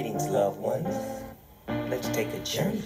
Greetings, loved ones. Let's take a journey.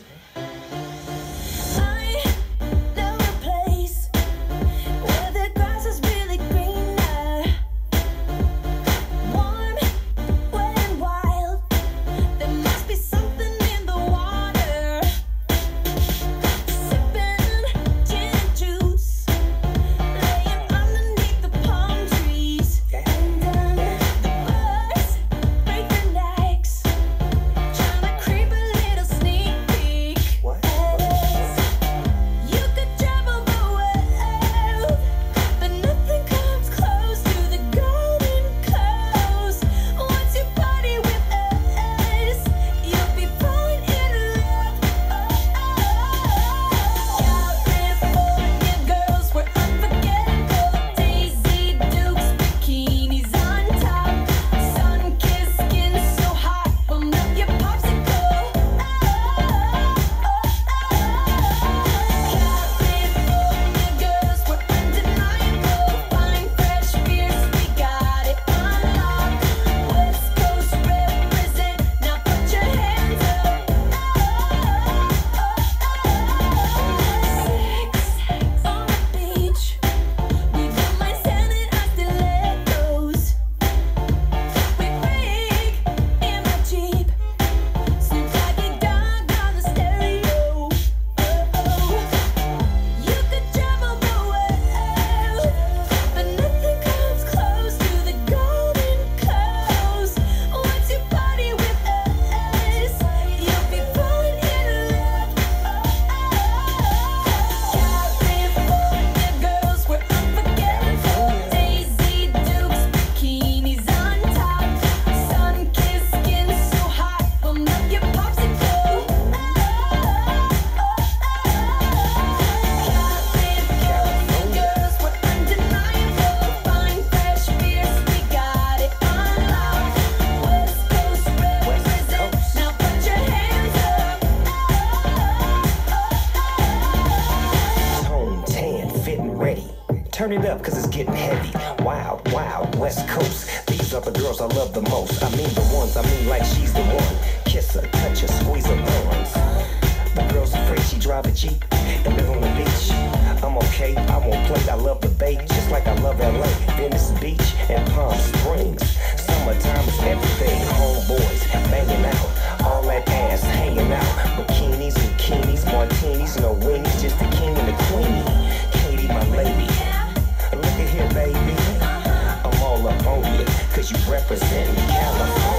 Turn it up, cause it's getting heavy. Wild, wild, West Coast. These are the girls I love the most. I mean the ones, I mean like she's the one. Kiss her, touch her, squeeze her bones. The girl's afraid she drive a Jeep and live on the beach. I'm okay, I won't play, I love the bay, just like I love LA, Venice Beach, and Palm Springs. Summertime is everything, homeboys banging out, all that ass hanging out. Bikinis, bikinis, martinis, no weenies, just the king and the queenie. Katie, my lady. Look at here, baby. I'm all up on you, cause you represent California.